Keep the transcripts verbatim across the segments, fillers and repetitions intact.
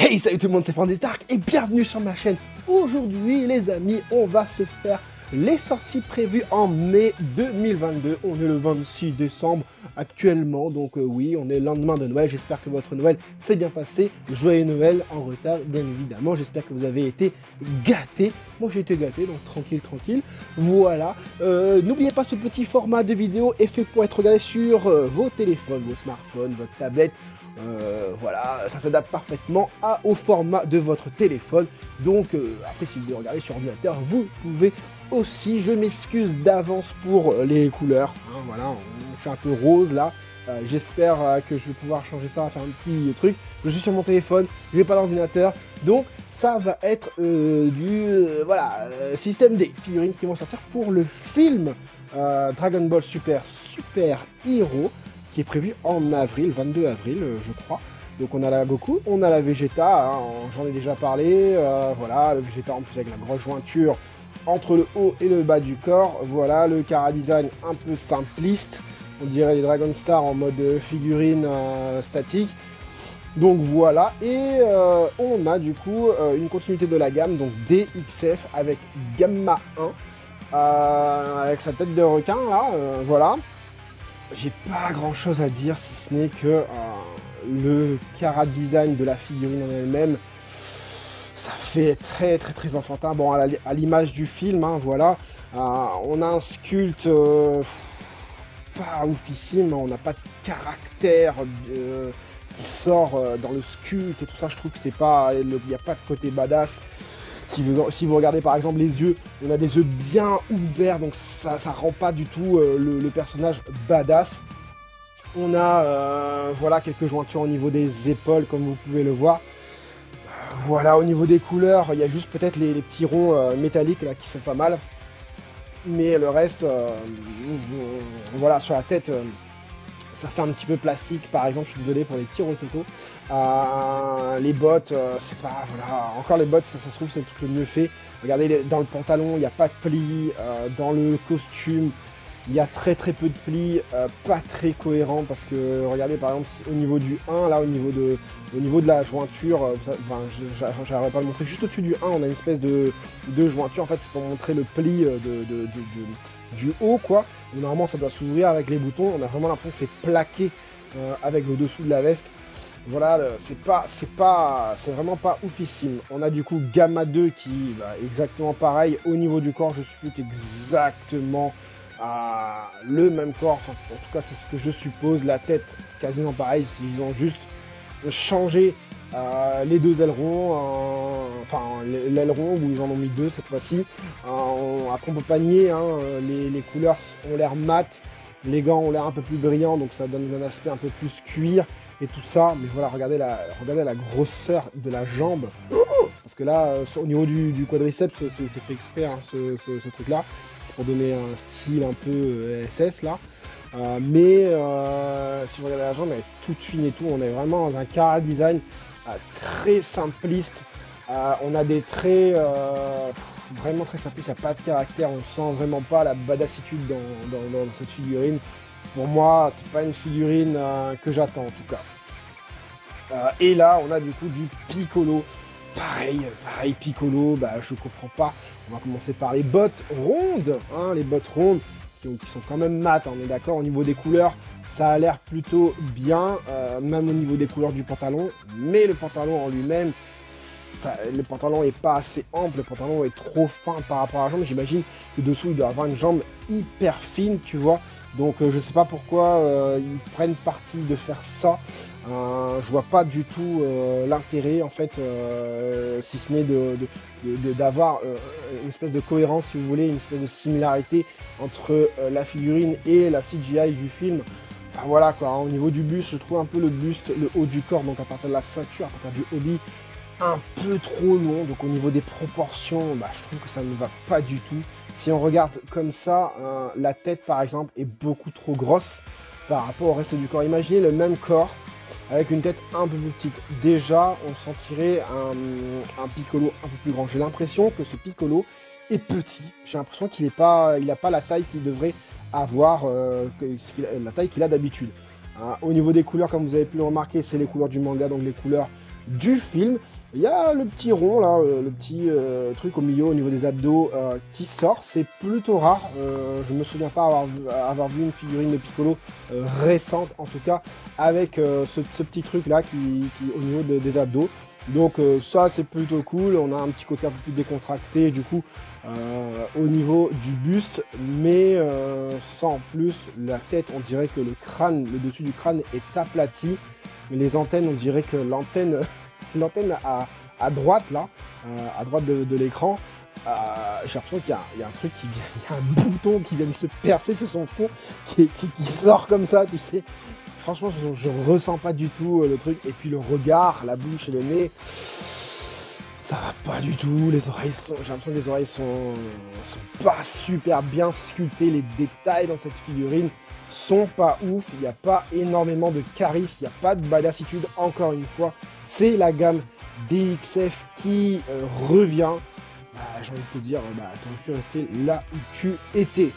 Hey, salut tout le monde, c'est Frandy Stark et bienvenue sur ma chaîne. Aujourd'hui les amis, on va se faire les sorties prévues en mai deux mille vingt-deux. On est le vingt-six décembre actuellement, donc euh, oui, on est le lendemain de Noël. J'espère que votre Noël s'est bien passé. Joyeux Noël en retard, bien évidemment. J'espère que vous avez été gâtés. Moi j'ai été gâté, donc tranquille, tranquille. Voilà, euh, n'oubliez pas ce petit format de vidéo est fait pour être regardé sur euh, vos téléphones, vos smartphones, votre tablette. Euh, voilà, ça s'adapte parfaitement à, au format de votre téléphone. Donc euh, après, si vous voulez regarder sur ordinateur, vous pouvez aussi. Je m'excuse d'avance pour les couleurs, hein, voilà, je suis un peu rose là. euh, j'espère euh, que je vais pouvoir changer ça, faire un petit truc. Je suis sur mon téléphone, je n'ai pas d'ordinateur, donc ça va être euh, du euh, voilà, euh, système D, figurines qui vont sortir pour le film euh, Dragon Ball Super Super Hero, qui est prévu en avril, vingt-deux avril, euh, je crois. Donc on a la Goku, on a la Vegeta, hein, j'en ai déjà parlé, euh, voilà, le Vegeta en plus avec la grosse jointure entre le haut et le bas du corps, voilà, le Cara Design un peu simpliste, on dirait les Dragon Star en mode figurine euh, statique. Donc voilà, et euh, on a du coup euh, une continuité de la gamme, donc D X F avec Gamma un, euh, avec sa tête de requin là, euh, voilà. J'ai pas grand chose à dire si ce n'est que euh, le Cara Design de la figurine en elle-même, ça fait très très très enfantin. Bon, à l'image du film, hein, voilà, euh, on a un sculpte euh, pas oufissime, on n'a pas de caractère euh, qui sort euh, dans le sculpte et tout ça. Je trouve que c'est pas, il n'y a pas de côté badass. Si vous, si vous regardez par exemple les yeux, on a des yeux bien ouverts, donc ça ça rend pas du tout euh, le, le personnage badass. On a euh, voilà, quelques jointures au niveau des épaules, comme vous pouvez le voir. Euh, voilà, au niveau des couleurs, il y a juste peut-être les, les petits ronds euh, métalliques là qui sont pas mal. Mais le reste, euh, voilà, sur la tête... Euh, ça fait un petit peu plastique, par exemple, je suis désolé pour les petits rototos. Euh, les bottes, euh, c'est pas, voilà, encore les bottes, ça, ça se trouve, c'est le truc le mieux fait. Regardez, les, dans le pantalon, il n'y a pas de plis. Euh, dans le costume, il y a très très peu de plis, euh, pas très cohérent, parce que, regardez, par exemple, au niveau du un, là, au niveau de, au niveau de la jointure, euh, enfin, j'arriverai pas à le montrer, juste au-dessus du un, on a une espèce de, de jointure, en fait, c'est pour montrer le pli de... de, de, de du haut, quoi. Et normalement ça doit s'ouvrir avec les boutons, on a vraiment l'impression que c'est plaqué euh, avec le dessous de la veste. Voilà, c'est pas, c'est pas, c'est vraiment pas oufissime. On a du coup Gamma deux qui, bah, exactement pareil, au niveau du corps, je sculpte exactement à le même corps, enfin, en tout cas c'est ce que je suppose, la tête quasiment pareil, ils ont juste changé Euh, les deux ailerons, euh, enfin l'aileron où ils en ont mis deux cette fois-ci, euh, accompagné, hein, les, les couleurs ont l'air mat, les gants ont l'air un peu plus brillants, donc ça donne un aspect un peu plus cuir et tout ça. Mais voilà, regardez la, regardez la grosseur de la jambe, parce que là, euh, au niveau du, du quadriceps, c'est fait exprès, hein, ce, ce, ce truc-là, c'est pour donner un style un peu euh, S S là. Euh, mais euh, si vous regardez la jambe, elle est toute fine et tout, on est vraiment dans un Cara Design très simpliste. Euh, on a des traits euh, vraiment très simplistes, il n'y a pas de caractère, on sent vraiment pas la badassitude dans, dans, dans cette figurine. Pour moi, c'est pas une figurine euh, que j'attends en tout cas. Euh, et là, on a du coup du Piccolo. Pareil, pareil, Piccolo, bah, je comprends pas. On va commencer par les bottes rondes, hein, les bottes rondes qui, qui sont quand même mat, hein, on est d'accord. Au niveau des couleurs, ça a l'air plutôt bien, euh, même au niveau des couleurs du pantalon, mais le pantalon en lui-même, le pantalon est pas assez ample, le pantalon est trop fin par rapport à la jambe. J'imagine que dessous il doit avoir une jambe hyper fine, tu vois. Donc euh, je sais pas pourquoi euh, ils prennent parti de faire ça. Euh, je vois pas du tout euh, l'intérêt en fait, euh, si ce n'est de, de, de, d'avoir euh, une espèce de cohérence, si vous voulez, une espèce de similarité entre euh, la figurine et la C G I du film. Enfin voilà quoi, hein, au niveau du buste, je trouve un peu le buste, le haut du corps, donc à partir de la ceinture, à partir du hobby, un peu trop long. Donc au niveau des proportions, bah, je trouve que ça ne va pas du tout. Si on regarde comme ça, euh, la tête par exemple est beaucoup trop grosse par rapport au reste du corps. Imaginez le même corps avec une tête un peu plus petite. Déjà, on sentirait un, un Piccolo un peu plus grand. J'ai l'impression que ce Piccolo est petit. J'ai l'impression qu'il n'a pas, il pas la taille qu'il devrait avoir, euh, la taille qu'il a d'habitude. Hein, au niveau des couleurs, comme vous avez pu le remarquer, c'est les couleurs du manga, donc les couleurs du film. Il y a le petit rond là, euh, le petit euh, truc au milieu au niveau des abdos euh, qui sort, c'est plutôt rare, euh, je ne me souviens pas avoir vu, avoir vu une figurine de Piccolo euh, récente en tout cas, avec euh, ce, ce petit truc là qui, qui au niveau de, des abdos. Donc euh, ça c'est plutôt cool, on a un petit côté un peu plus décontracté du coup euh, au niveau du buste, mais euh, sans plus, la tête on dirait que le crâne, le dessus du crâne est aplati, les antennes on dirait que l'antenne... L'antenne à, à droite, là, euh, à droite de, de l'écran, euh, j'ai l'impression qu'il y, y a un truc qui vient, il y a un bouton qui vient de se percer sur son front, qui, qui, qui sort comme ça, tu sais. Franchement, je, je ressens pas du tout euh, le truc. Et puis le regard, la bouche et le nez, ça va pas du tout. Les oreilles sont, j'ai l'impression que les oreilles sont, sont pas super bien sculptées. Les détails dans cette figurine sont pas ouf, il n'y a pas énormément de charisme, il n'y a pas de badassitude, encore une fois, c'est la gamme D X F qui euh, revient. Bah, j'ai envie de te dire, bah, tu aurais pu rester là où tu étais.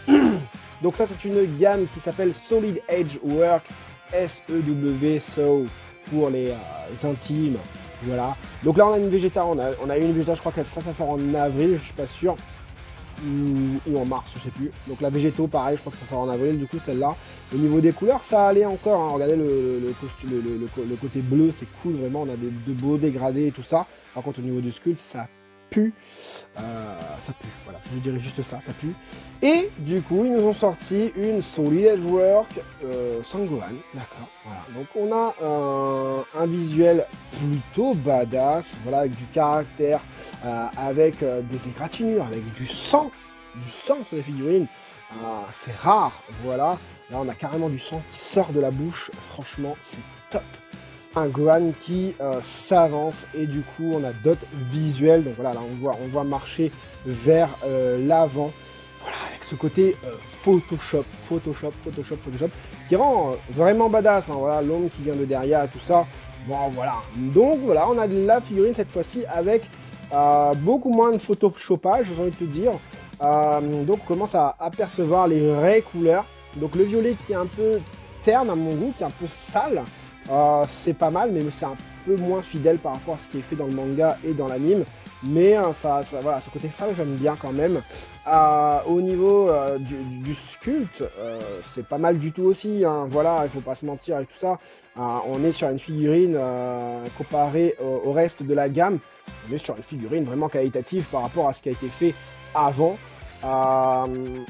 Donc ça c'est une gamme qui s'appelle Solid Edge Work, S E W, so pour les, euh, les intimes, voilà. Donc là on a une Vegeta, on a, on a une Vegeta, je crois que ça, ça sort en avril, je suis pas sûr. Ou, ou en mars, je sais plus. Donc la Végéto, pareil, je crois que ça sort en avril, du coup celle-là. Au niveau des couleurs, ça allait encore, hein. Regardez le, le, le, le, le, le côté bleu, c'est cool, vraiment, on a des, de beaux dégradés et tout ça. Par contre, au niveau du sculpt, ça pue. Euh, ça pue, voilà, je dirais juste ça, ça pue. Et du coup, ils nous ont sorti une Solid Edgework euh, sans Gohan, d'accord, voilà. Donc on a un, un visuel plutôt badass, voilà, avec du caractère, euh, avec euh, des égratignures, avec du sang, du sang sur les figurines. Euh, c'est rare, voilà. Là, on a carrément du sang qui sort de la bouche, franchement, c'est top. Un Gohan qui euh, s'avance et du coup on a d'autres visuels, donc voilà, là on voit, on voit marcher vers euh, l'avant, voilà, avec ce côté euh, Photoshop, Photoshop, Photoshop, Photoshop, qui rend euh, vraiment badass, hein, voilà, l'ombre qui vient de derrière et tout ça, bon voilà, donc voilà, on a de la figurine cette fois-ci avec euh, beaucoup moins de photoshopage, j'ai envie de te dire, euh, donc on commence à apercevoir les vraies couleurs, donc le violet qui est un peu terne à mon goût, qui est un peu sale. Euh, c'est pas mal, mais c'est un peu moins fidèle par rapport à ce qui est fait dans le manga et dans l'anime. Mais euh, ça, ça, voilà, ce côté ça, j'aime bien quand même. Euh, au niveau euh, du, du, du sculpt, euh, c'est pas mal du tout aussi. Hein. Voilà, il faut pas se mentir et tout ça. Euh, on est sur une figurine euh, comparée au, au reste de la gamme. On est sur une figurine vraiment qualitative par rapport à ce qui a été fait avant. Euh,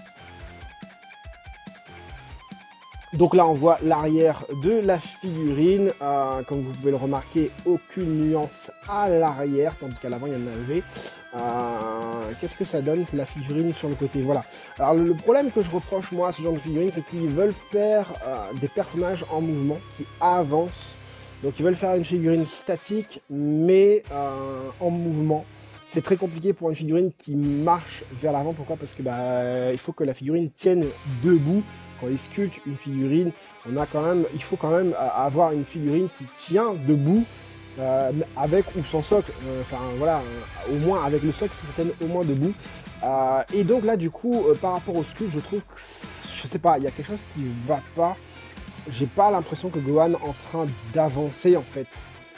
Donc là, on voit l'arrière de la figurine. Euh, comme vous pouvez le remarquer, aucune nuance à l'arrière, tandis qu'à l'avant, il y en avait. Euh, Qu'est-ce que ça donne, la figurine sur le côté? Voilà. Alors, le problème que je reproche, moi, à ce genre de figurine, c'est qu'ils veulent faire euh, des personnages en mouvement qui avancent. Donc, ils veulent faire une figurine statique, mais euh, en mouvement. C'est très compliqué pour une figurine qui marche vers l'avant. Pourquoi? Parce que bah, il faut que la figurine tienne debout. Quand ils sculptent une figurine, on a quand même, il faut quand même avoir une figurine qui tient debout, euh, avec ou sans socle, euh, enfin voilà, euh, au moins avec le socle, il faut qu'elle tienne au moins debout. Euh, et donc là, du coup, euh, par rapport au sculpt, je trouve que, je sais pas, il y a quelque chose qui va pas. J'ai pas l'impression que Gohan est en train d'avancer en fait.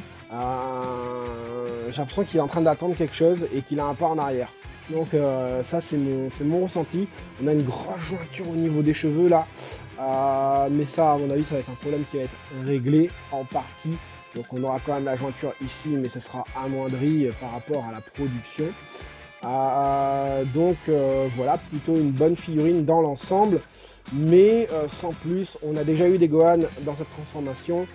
Euh, J'ai l'impression qu'il est en train d'attendre quelque chose et qu'il a un pas en arrière. Donc euh, ça c'est mon, mon ressenti. On a une grosse jointure au niveau des cheveux là. Euh, mais ça à mon avis ça va être un problème qui va être réglé en partie. Donc on aura quand même la jointure ici mais ce sera amoindri par rapport à la production. Euh, donc euh, voilà, plutôt une bonne figurine dans l'ensemble. Mais euh, sans plus, on a déjà eu des Gohan dans cette transformation.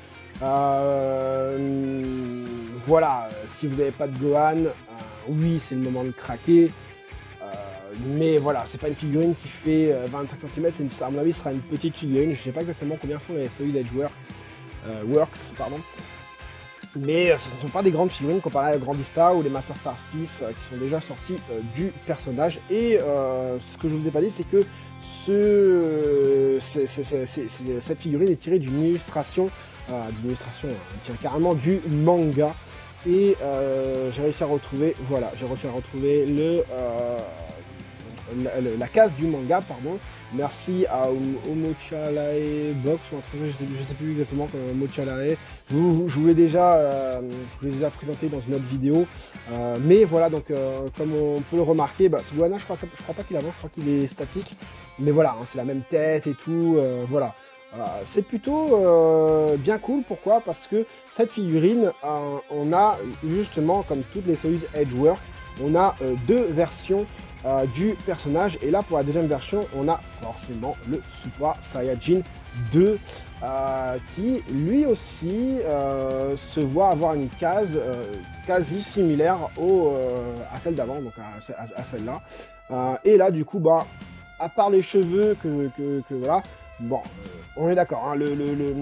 Euh, voilà, si vous n'avez pas de Gohan, euh, oui, c'est le moment de craquer. Euh, mais voilà, c'est pas une figurine qui fait euh, vingt-cinq centimètres, une, à mon avis, ce sera une petite figurine. Je sais pas exactement combien font les Solid Edge Work, euh, Works, pardon. Mais euh, ce ne sont pas des grandes figurines comparées à Grandista ou les Master Star Piece euh, qui sont déjà sortis euh, du personnage. Et euh, ce que je vous ai pas dit, c'est que ce, c est, c est, c est, c est, cette figurine est tirée d'une illustration, euh, d'une illustration, euh, tirée carrément du manga. Et euh, j'ai réussi à retrouver, voilà, j'ai réussi à retrouver le, euh, la, la, la case du manga, pardon. Merci à Omochalae Box, ou un truc, je sais, je sais plus exactement comment Omochalae. Je vous, je vous l'ai déjà, euh, je vous l'ai déjà présenté dans une autre vidéo. Euh, mais voilà, donc euh, comme on peut le remarquer, bah, ce Gohan, je crois, je crois pas qu'il avance, je crois qu'il est statique. Mais voilà, hein, c'est la même tête et tout, euh, voilà. Euh, c'est plutôt euh, bien cool, pourquoi? Parce que cette figurine, euh, on a justement, comme toutes les Soyuz Edgework, on a euh, deux versions euh, du personnage, et là pour la deuxième version, on a forcément le Super Saiyajin deux, euh, qui lui aussi euh, se voit avoir une case euh, quasi similaire au, euh, à celle d'avant, donc à, à, à celle-là. Euh, et là du coup, bah, à part les cheveux que, que, que voilà, bon, euh, on est d'accord, hein, le, le, le,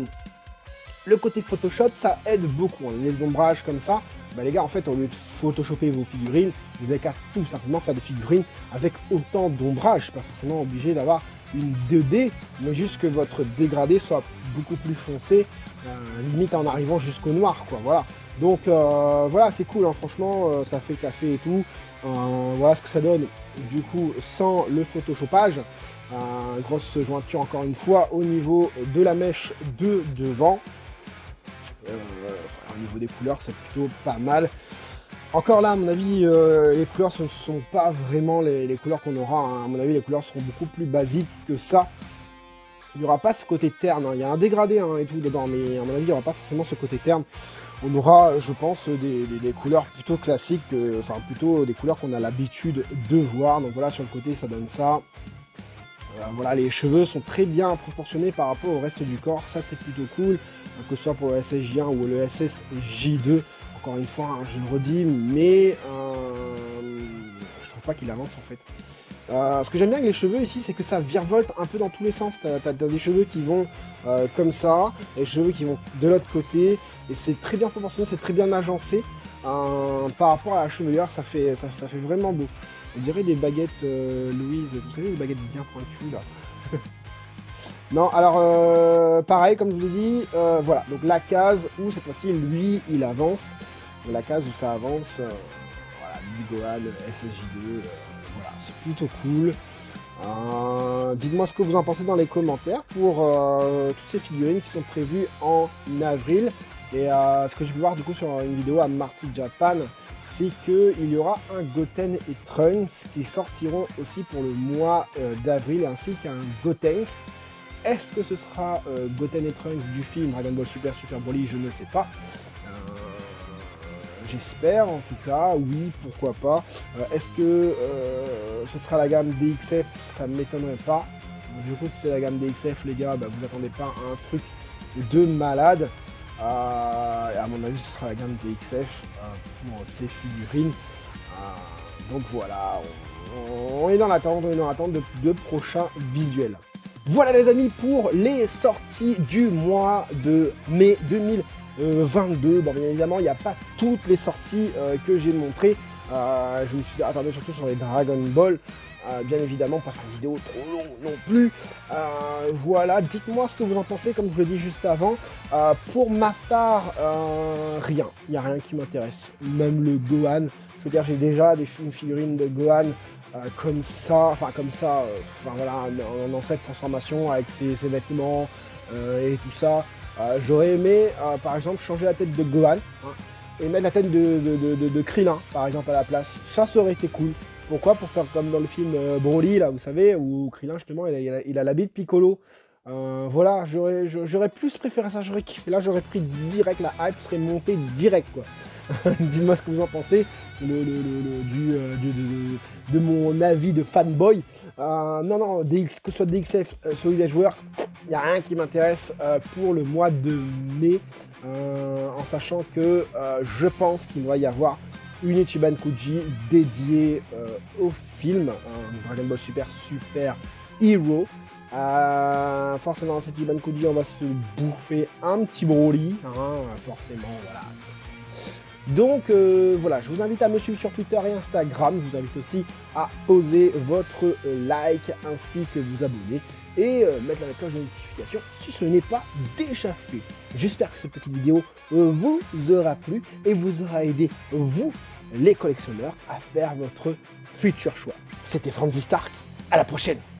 le côté Photoshop, ça aide beaucoup, hein, les ombrages comme ça. Bah les gars, en fait, au lieu de photoshopper vos figurines, vous avez qu'à tout simplement faire des figurines avec autant d'ombrage. Pas forcément obligé d'avoir une deux D, mais juste que votre dégradé soit beaucoup plus foncé, euh, limite en arrivant jusqu'au noir, quoi, voilà. Donc euh, voilà, c'est cool, hein, franchement, euh, ça fait café et tout. Euh, voilà ce que ça donne, du coup, sans le photoshopage. Euh, grosse jointure, encore une fois, au niveau de la mèche de devant. Euh, enfin, au niveau des couleurs, c'est plutôt pas mal. Encore là, à mon avis, euh, les couleurs ne sont pas vraiment les, les couleurs qu'on aura. Hein. À mon avis, les couleurs seront beaucoup plus basiques que ça. Il n'y aura pas ce côté terne. Hein. Il y a un dégradé hein, et tout dedans, mais à mon avis, il n'y aura pas forcément ce côté terne. On aura, je pense, des, des, des couleurs plutôt classiques, euh, enfin plutôt des couleurs qu'on a l'habitude de voir. Donc voilà, sur le côté, ça donne ça. Euh, voilà, les cheveux sont très bien proportionnés par rapport au reste du corps. Ça, c'est plutôt cool, que ce soit pour le S S J un ou le S S J deux. Encore une fois, hein, je le redis, mais euh, je trouve pas qu'il avance en fait. Euh, ce que j'aime bien avec les cheveux ici, c'est que ça virevolte un peu dans tous les sens. T'as as, des cheveux qui vont euh, comme ça, et des cheveux qui vont de l'autre côté, et c'est très bien proportionné, c'est très bien agencé. Euh, par rapport à la chevelure, ça fait, ça, ça fait vraiment beau. On dirait des baguettes euh, Louise, vous savez, des baguettes bien pointues là. Non, alors euh, pareil, comme je vous l'ai dit, euh, voilà, donc la case où cette fois-ci, lui, il avance. La case où ça avance, euh, voilà, du Gohan, S S J deux, euh, voilà, c'est plutôt cool. Euh, Dites-moi ce que vous en pensez dans les commentaires pour euh, toutes ces figurines qui sont prévues en avril. Et euh, ce que je peux voir du coup sur une vidéo à Marty Japan, c'est qu'il y aura un Goten et Trunks qui sortiront aussi pour le mois euh, d'avril, ainsi qu'un Gotenks. Est-ce que ce sera euh, Goten et Trunks du film Dragon Ball Super Super Broly? Je ne sais pas. J'espère en tout cas, oui, pourquoi pas. Euh, Est-ce que euh, ce sera la gamme D X F? Ça ne m'étonnerait pas. Du coup, si c'est la gamme D X F, les gars, bah, vous attendez pas à un truc de malade. Euh, et à mon avis, ce sera la gamme D X F euh, pour ces figurines. Euh, donc voilà, on, on est dans l'attente, on est dans l'attente de, de prochains visuels. Voilà les amis pour les sorties du mois de mai deux mille vingt-deux. Bon, bien évidemment, il n'y a pas toutes les sorties euh, que j'ai montrées. Euh, je me suis attardé surtout sur les Dragon Ball. Euh, bien évidemment, pas faire une vidéo trop longue non plus. Euh, voilà, dites-moi ce que vous en pensez, comme je vous l'ai dit juste avant. Euh, pour ma part, euh, rien. Il n'y a rien qui m'intéresse. Même le Gohan. Je veux dire, j'ai déjà des, une figurine de Gohan euh, comme ça. Enfin, comme ça. Euh, enfin, voilà, en, en cette transformation avec ses, ses vêtements euh, et tout ça. Euh, J'aurais aimé, euh, par exemple, changer la tête de Gohan hein, et mettre la tête de, de, de, de, de Krillin, par exemple, à la place. Ça, ça aurait été cool. Pourquoi? Pour faire comme dans le film euh, Broly, là, vous savez, où Krillin, justement, il a, il a l'habit de Piccolo. Euh, voilà, j'aurais plus préféré ça, j'aurais kiffé. Là, j'aurais pris direct, la hype serait montée direct, quoi. Dites-moi ce que vous en pensez le, le, le, le, du, euh, du, de, de mon avis de fanboy. Euh, non, non, D X, que ce soit D X F, euh, Solid Edge Work, il n'y a rien qui m'intéresse euh, pour le mois de mai, euh, en sachant que euh, je pense qu'il va y avoir une Ichiban Kuji dédiée euh, au film, euh, Dragon Ball Super Super Hero. Euh, forcément, dans cette Ichiban Kuji, on va se bouffer un petit Broly, hein, forcément, voilà. Donc euh, voilà, je vous invite à me suivre sur Twitter et Instagram. Je vous invite aussi à poser votre like ainsi que vous abonner et euh, mettre la cloche de notification si ce n'est pas déjà fait. J'espère que cette petite vidéo euh, vous aura plu et vous aura aidé, vous, les collectionneurs à faire votre futur choix. C'était Franzy Stark, à la prochaine!